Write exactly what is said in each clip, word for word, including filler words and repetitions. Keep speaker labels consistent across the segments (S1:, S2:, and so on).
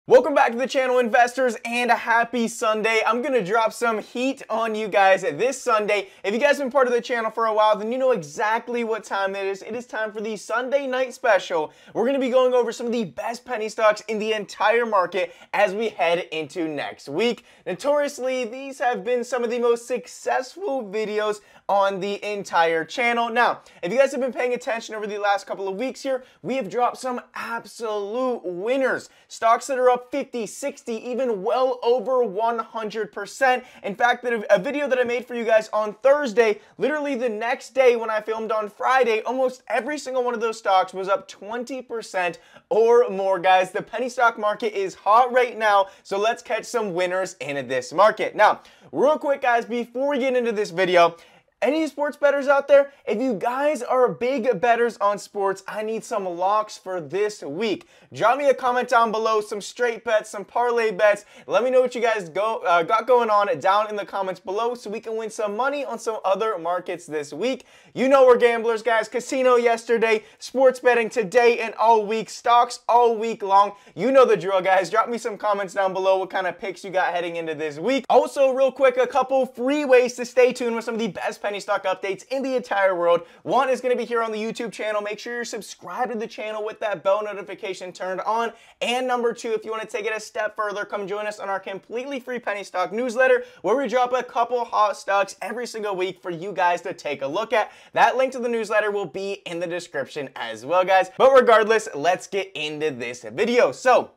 S1: Welcome back to the channel, investors, and a happy Sunday. I'm going to drop some heat on you guys this Sunday. If you guys have been part of the channel for a while, then you know exactly what time it is. It is time for the Sunday night special. We're going to be going over some of the best penny stocks in the entire market as we head into next week. Notoriously, these have been some of the most successful videos on the entire channel. Now, if you guys have been paying attention over the last couple of weeks here, we have dropped some absolute winners. Stocks that are up fifty, sixty, even well over one hundred percent. In fact, a video that I made for you guys on Thursday, literally the next day when I filmed on Friday, almost every single one of those stocks was up twenty percent or more, guys. The penny stock market is hot right now, so let's catch some winners in this market. Now, real quick, guys, before we get into this video, any sports bettors out there? If you guys are big bettors on sports, I need some locks for this week. Drop me a comment down below, some straight bets, some parlay bets. Let me know what you guys go, uh, got going on down in the comments below so we can win some money on some other markets this week. You know we're gamblers, guys. Casino yesterday, sports betting today and all week, stocks all week long. You know the drill, guys. Drop me some comments down below what kind of picks you got heading into this week. Also, real quick, a couple free ways to stay tuned with some of the best penny stock updates in the entire world. One is going to be here on the YouTube channel. Make sure you're subscribed to the channel with that bell notification turned on. And number two, if you want to take it a step further, come join us on our completely free penny stock newsletter where we drop a couple hot stocks every single week for you guys to take a look at. That link to the newsletter will be in the description as well, guys. But regardless, let's get into this video. So,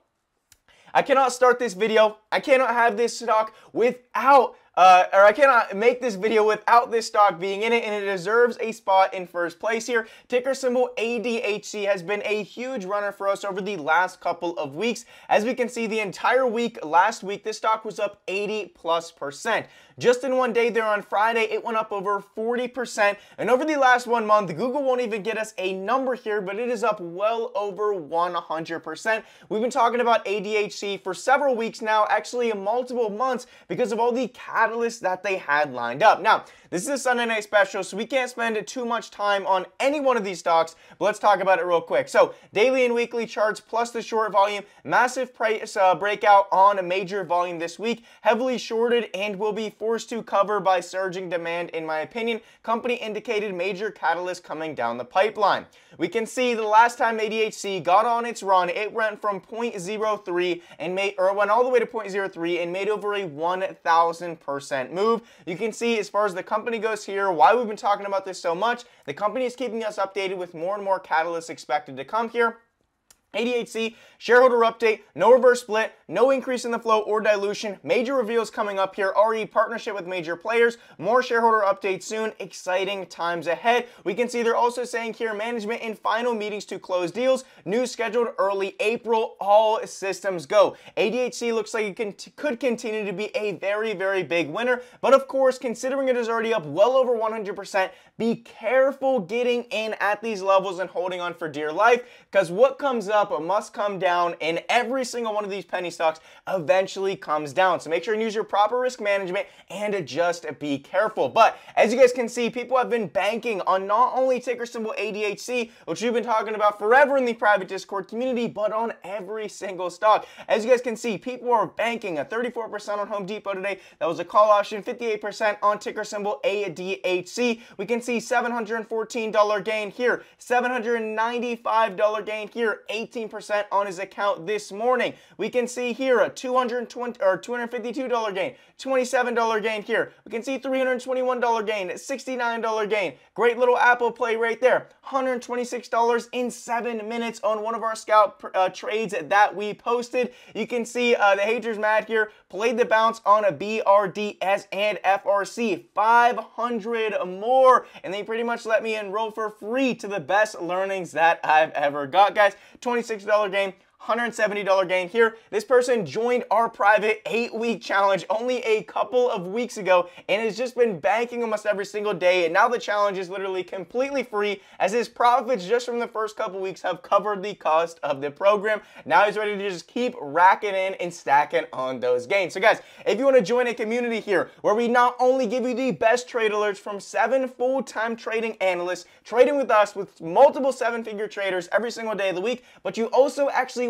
S1: I cannot start this video, I cannot have this stock without Uh, or I cannot make this video without this stock being in it, and it deserves a spot in first place here. Ticker symbol A D H C has been a huge runner for us over the last couple of weeks. As we can see, the entire week, last week, this stock was up eighty plus percent. Just in one day there on Friday, it went up over forty percent. And over the last one month, Google won't even get us a number here, but it is up well over one hundred percent. We've been talking about A D H C for several weeks now, actually multiple months, because of all the catalysts that they had lined up. Now, this is a Sunday night special, so we can't spend too much time on any one of these stocks, but let's talk about it real quick. So, daily and weekly charts plus the short volume, massive price uh, breakout on a major volume this week, heavily shorted and will be forced to cover by surging demand, in my opinion. Company indicated major catalyst coming down the pipeline. We can see the last time A D H C got on its run, it went from zero point zero three and made, or went all the way to zero point zero three and made over a one thousand percent move. You can see as far as the company goes here, why we've been talking about this so much. The company is keeping us updated with more and more catalysts expected to come here. A D H C, shareholder update, no reverse split, no increase in the flow or dilution, major reveals coming up here, R E partnership with major players, more shareholder updates soon, exciting times ahead. We can see they're also saying here management in final meetings to close deals, news scheduled early April, all systems go. A D H C looks like it can, could continue to be a very, very big winner, but of course, considering it is already up well over one hundred percent, be careful getting in at these levels and holding on for dear life, because what comes up must come down, and every single one of these penny stocks eventually comes down. So make sure and use your proper risk management and just be careful. But as you guys can see, people have been banking on not only ticker symbol A D H C, which we've been talking about forever in the private Discord community, but on every single stock. As you guys can see, people are banking a thirty-four percent on Home Depot today. That was a call option, fifty-eight percent on ticker symbol A D H C. We can see seven hundred fourteen dollar gain here, seven hundred ninety-five dollar gain here, eighteen percent on his account this morning. We can see here a two hundred twenty or two hundred fifty-two dollar gain, twenty-seven dollar gain here. We can see three hundred twenty-one dollar gain, sixty-nine dollar gain. Great little Apple play right there. one hundred twenty-six dollars in seven minutes on one of our scalp uh, trades that we posted. You can see uh, the haters mad here played the bounce on a B R D S and F R C, five hundred more, and they pretty much let me enroll for free to the best learnings that I've ever got, guys. twenty-six dollar gain, one hundred seventy dollar gain here. This person joined our private eight-week challenge only a couple of weeks ago and has just been banking almost every single day, and now the challenge is literally completely free as his profits just from the first couple weeks have covered the cost of the program. Now he's ready to just keep racking in and stacking on those gains. So guys, if you want to join a community here where we not only give you the best trade alerts from seven full-time trading analysts trading with us with multiple seven-figure traders every single day of the week, but you also actually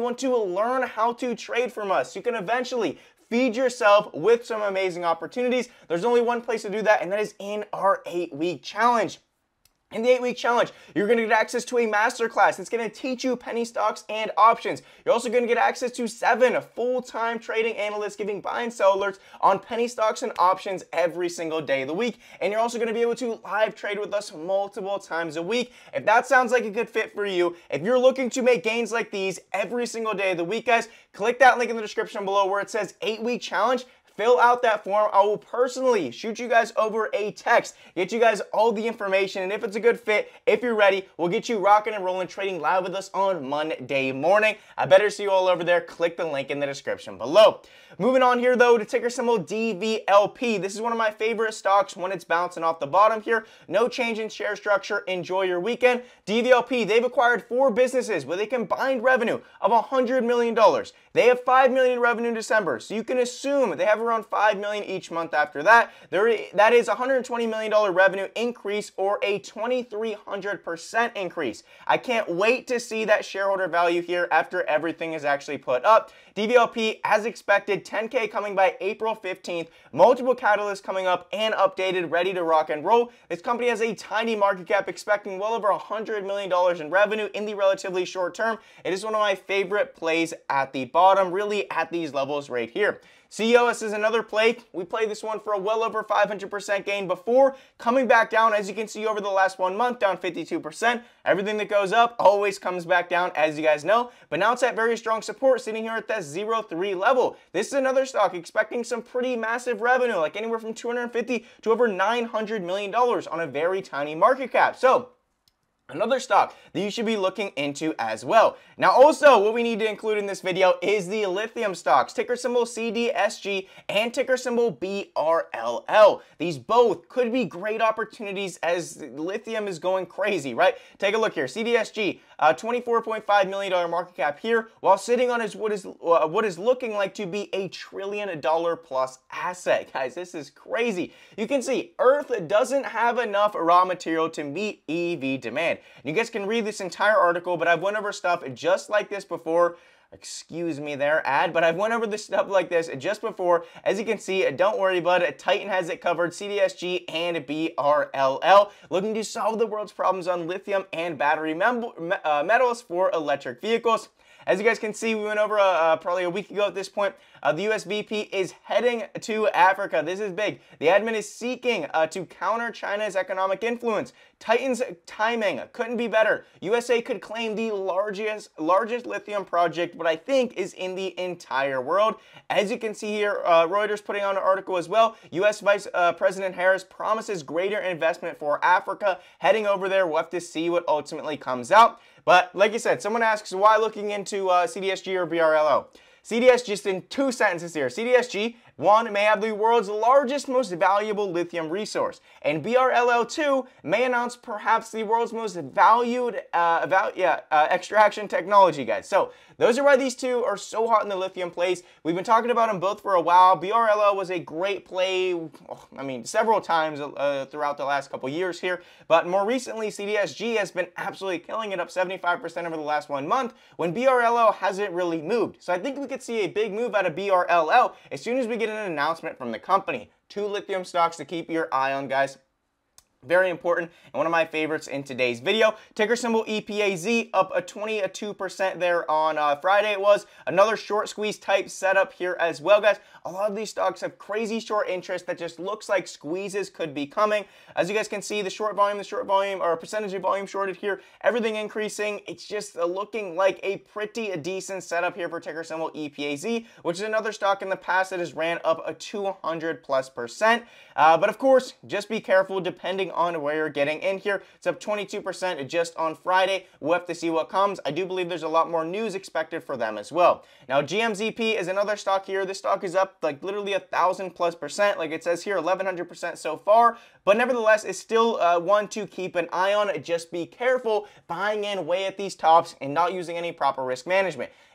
S1: want to learn how to trade from us, you can eventually feed yourself with some amazing opportunities. There's only one place to do that, and that is in our eight-week challenge. In the eight-week challenge, you're going to get access to a masterclass that's going to teach you penny stocks and options. You're also going to get access to seven full-time trading analysts giving buy and sell alerts on penny stocks and options every single day of the week. And you're also going to be able to live trade with us multiple times a week. If that sounds like a good fit for you, if you're looking to make gains like these every single day of the week, guys, click that link in the description below where it says eight-week challenge. Fill out that form. I will personally shoot you guys over a text, get you guys all the information, and if it's a good fit, if you're ready, we'll get you rocking and rolling trading live with us on Monday morning. I better see you all over there. Click the link in the description below. Moving on here though to ticker symbol D V L P. This is one of my favorite stocks when it's bouncing off the bottom here. No change in share structure. Enjoy your weekend. D V L P, they've acquired four businesses with a combined revenue of one hundred million dollars. They have five million dollars revenue in December, so you can assume they have around five million dollars each month after that. There, that is one hundred twenty million dollars revenue increase or a twenty-three hundred percent increase. I can't wait to see that shareholder value here after everything is actually put up. D V L P, as expected, ten K coming by April fifteenth, multiple catalysts coming up and updated, ready to rock and roll. This company has a tiny market cap, expecting well over one hundred million dollars in revenue in the relatively short term. It is one of my favorite plays at the bottom, really at these levels right here. C E O S is another play. We played this one for a well over five hundred percent gain before, coming back down, as you can see over the last one month, down fifty-two percent. Everything that goes up always comes back down, as you guys know, but now it's at very strong support, sitting here at that zero point three level. This is another stock expecting some pretty massive revenue, like anywhere from two hundred fifty to over nine hundred million dollars on a very tiny market cap. So another stock that you should be looking into as well. Now also, what we need to include in this video is the lithium stocks, ticker symbol C D S G and ticker symbol B R L L. These both could be great opportunities as lithium is going crazy, right? Take a look here. C D S G, uh, twenty-four point five million dollars market cap here, while sitting on his, what is uh, what is looking like to be a trillion dollar plus asset. Guys, this is crazy. You can see Earth doesn't have enough raw material to meet E V demand. You guys can read this entire article, but I've went over stuff just like this before. Excuse me there, ad, but I've went over this stuff like this just before. As you can see, don't worry, bud, Titan has it covered, C D S G and B R L L, looking to solve the world's problems on lithium and battery uh, metals for electric vehicles. As you guys can see, we went over uh, uh, probably a week ago at this point. Uh, the U S V P is heading to Africa. This is big. The admin is seeking uh, to counter China's economic influence. Titan's timing couldn't be better. U S A could claim the largest, largest lithium project, what I think is in the entire world. As you can see here, uh, Reuters putting on an article as well. U S Vice uh, President Harris promises greater investment for Africa. Heading over there, we'll have to see what ultimately comes out. But like I said, someone asks why looking into uh, C D S G or B R L L. C D S G, just in two sentences here. C D S G, one, may have the world's largest, most valuable lithium resource. And B R L L, two, may announce perhaps the world's most valued uh, val yeah, uh, extraction technology, guys. So those are why these two are so hot in the lithium plays. We've been talking about them both for a while. B R L L was a great play, oh, I mean, several times uh, throughout the last couple years here. But more recently, C D S G has been absolutely killing it, up seventy-five percent over the last one month, when B R L L hasn't really moved. So I think we could see a big move out of B R L L as soon as we get an announcement from the company. Two lithium stocks to keep your eye on, guys. Very important and one of my favorites in today's video. Ticker symbol E P A Z, up a twenty-two percent there on uh, Friday it was. Another short squeeze type setup here as well, guys. A lot of these stocks have crazy short interest that just looks like squeezes could be coming. As you guys can see, the short volume, the short volume, or percentage of volume shorted here, everything increasing. It's just uh, looking like a pretty decent setup here for ticker symbol E P A Z, which is another stock in the past that has ran up a two hundred plus percent. Uh, but of course, just be careful depending on where you're getting in here. It's up twenty-two percent just on Friday. We'll have to see what comes. I do believe there's a lot more news expected for them as well. Now, G M Z P is another stock here. This stock is up like literally a thousand plus percent. Like it says here, eleven hundred percent so far. But nevertheless, it's still uh, one to keep an eye on. Just be careful buying in way at these tops and not using any proper risk management.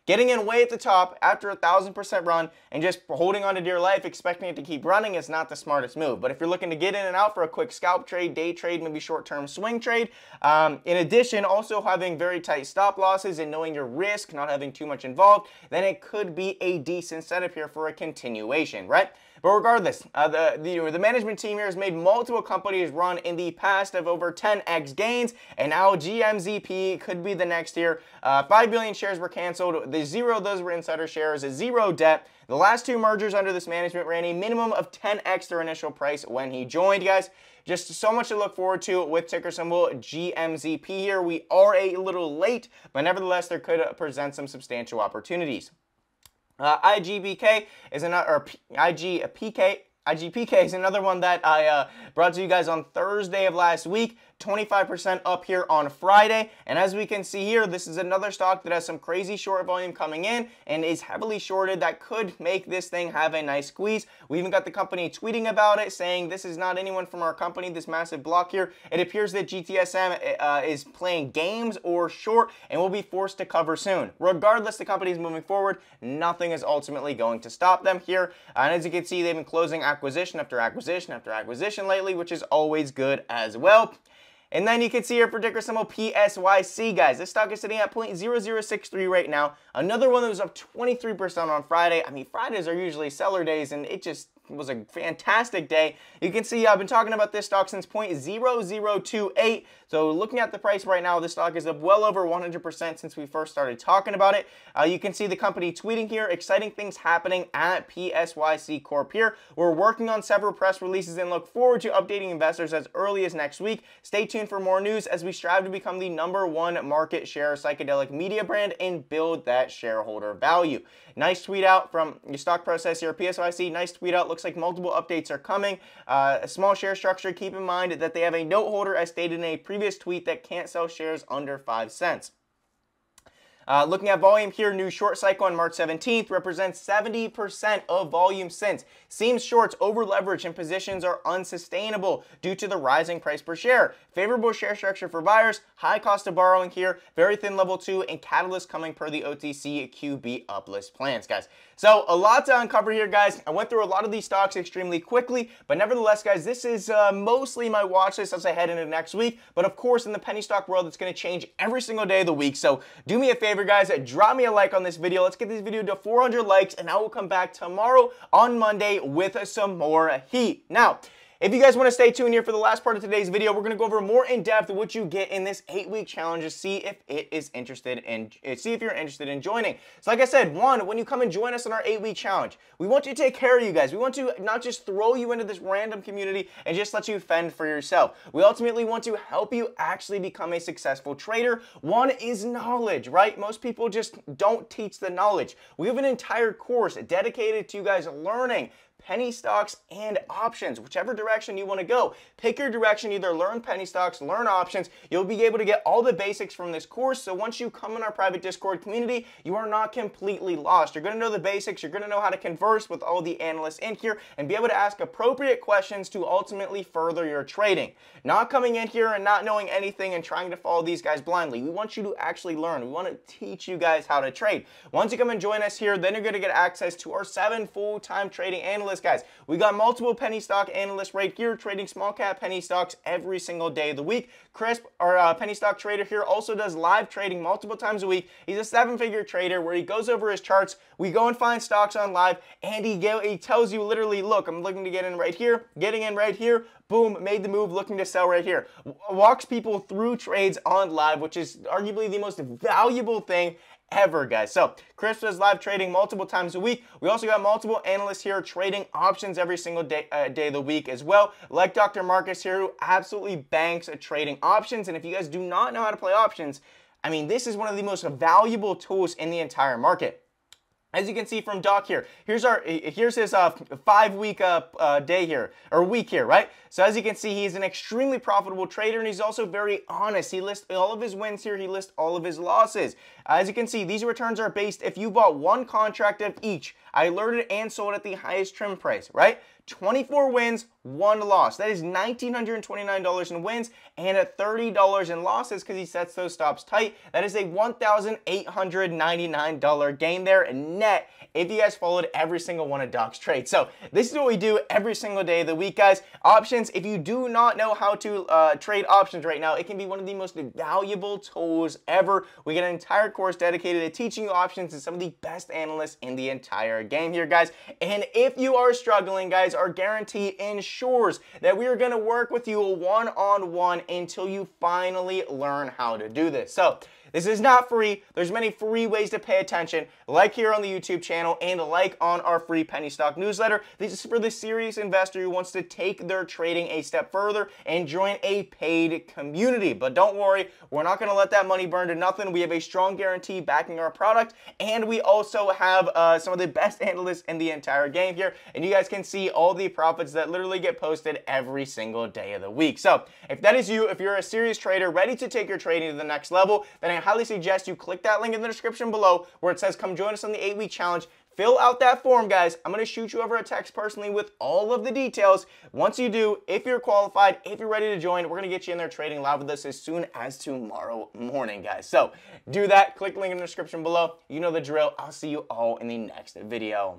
S1: Getting in way at the top after a thousand percent run and just holding on to dear life, expecting it to keep running is not the smartest move. But if you're looking to get in and out for a quick scalp trade, day trade, maybe short-term swing trade, um, in addition, also having very tight stop losses and knowing your risk, not having too much involved, then it could be a decent setup here for a continuation, right? But regardless, uh, the, the, the management team here has made multiple companies run in the past of over ten X gains, and now G M Z P could be the next here. Uh, five billion shares were canceled. The zero of those were insider shares, zero debt. The last two mergers under this management ran a minimum of ten X their initial price when he joined, guys. Just so much to look forward to with ticker symbol G M Z P here. We are a little late, but nevertheless, there could present some substantial opportunities. Uh, I G B K is another, or I G P K, I G P K is another one that I uh, brought to you guys on Thursday of last week. twenty-five percent up here on Friday, and as we can see here, this is another stock that has some crazy short volume coming in and is heavily shorted. That could make this thing have a nice squeeze. We even got the company tweeting about it, saying this is not anyone from our company, this massive block here. It appears that G T S M uh, is playing games or short and will be forced to cover soon. Regardless, the company is moving forward. Nothing is ultimately going to stop them here, and as you can see, they've been closing acquisition after acquisition after acquisition lately, which is always good as well. And then you can see here for ticker symbol P S Y C, guys. This stock is sitting at zero point zero zero six three right now. Another one that was up twenty-three percent on Friday. I mean, Fridays are usually seller days, and it just was a fantastic day. You can see I've been talking about this stock since zero point zero zero two eight. So looking at the price right now, this stock is up well over one hundred percent since we first started talking about it. Uh, you can see the company tweeting here, exciting things happening at P S Y C Corp here. We're working on several press releases and look forward to updating investors as early as next week. Stay tuned for more news as we strive to become the number one market share psychedelic media brand and build that shareholder value. Nice tweet out from your stock process here, P S Y C. Nice tweet out. Looks like multiple updates are coming. Uh, a small share structure. Keep in mind that they have a note holder, as stated in a previous tweet, that can't sell shares under five cents. Uh, looking at volume here, new short cycle on March seventeenth represents seventy percent of volume since. Seems shorts over leverage and positions are unsustainable due to the rising price per share. Favorable share structure for buyers, high cost of borrowing here, very thin level two, and catalyst coming per the O T C Q B uplist plans, guys. So a lot to uncover here, guys. I went through a lot of these stocks extremely quickly, but nevertheless, guys, this is uh, mostly my watch list as I head into next week. But of course, in the penny stock world, it's going to change every single day of the week. So do me a favor, guys, drop me a like on this video. Let's get this video to four hundred likes, and I will come back tomorrow on Monday with some more heat. Now, if you guys want to stay tuned here for the last part of today's video, we're going to go over more in depth what you get in this eight-week challenge to see if it is interested in, see if you're interested in joining. So like I said, one, when you come and join us on our eight-week challenge, we want to take care of you guys. We want to not just throw you into this random community and just let you fend for yourself. We ultimately want to help you actually become a successful trader. One is knowledge, right? Most people just don't teach the knowledge. We have an entire course dedicated to you guys learning penny stocks and options, whichever direction you want to go. Pick your direction, either learn penny stocks, learn options. You'll be able to get all the basics from this course. So once you come in our private Discord community, you are not completely lost. You're going to know the basics. You're going to know how to converse with all the analysts in here and be able to ask appropriate questions to ultimately further your trading. Not coming in here and not knowing anything and trying to follow these guys blindly. We want you to actually learn. We want to teach you guys how to trade. Once you come and join us here, then you're going to get access to our seven full-time trading analysts. Guys, we got multiple penny stock analysts right here trading small cap penny stocks every single day of the week. Chris, our uh, penny stock trader here, also does live trading multiple times a week. He's a seven-figure trader where he goes over his charts. We go and find stocks on live, and he, get, he tells you literally, look, I'm looking to get in right here, getting in right here, boom, made the move, looking to sell right here. Walks people through trades on live, which is arguably the most valuable thing ever, guys. So Chris does live trading multiple times a week. We also got multiple analysts here trading options every single day, uh, day of the week as well, like Doctor Marcus here, who absolutely banks at trading options. And if you guys do not know how to play options, I mean, this is one of the most valuable tools in the entire market. As you can see from Doc here, here's our here's his uh, five-week uh, uh, day here, or week here, right? So as you can see, he's an extremely profitable trader, and he's also very honest. He lists all of his wins here. He lists all of his losses. As you can see, these returns are based if you bought one contract of each. I alerted and sold at the highest trim price, right? twenty-four wins, one loss. That is one thousand nine hundred twenty-nine dollars in wins and thirty dollars in losses because he sets those stops tight. That is a one thousand eight hundred ninety-nine dollar gain there net if you guys followed every single one of Doc's trades. So this is what we do every single day of the week, guys. Options, if you do not know how to uh, trade options right now, it can be one of the most valuable tools ever. We get an entire course dedicated to teaching you options and some of the best analysts in the entire game here, guys. And if you are struggling, guys, our guarantee ensures that we are going to work with you one-on-one until you finally learn how to do this. So this is not free. There's many free ways to pay attention, like here on the YouTube channel and like on our free penny stock newsletter. This is for the serious investor who wants to take their trading a step further and join a paid community. But don't worry, we're not going to let that money burn to nothing. We have a strong guarantee backing our product, and we also have uh, some of the best analysts in the entire game here, and you guys can see all the profits that literally get posted every single day of the week. So if that is you, if you're a serious trader ready to take your trading to the next level, then I I highly suggest you click that link in the description below where it says come join us on the eight week challenge. Fill out that form, guys. I'm going to shoot you over a text personally with all of the details. Once you do, if you're qualified, if you're ready to join, we're going to get you in there trading live with us as soon as tomorrow morning, guys. So do that. Click the link in the description below. You know the drill. I'll see you all in the next video.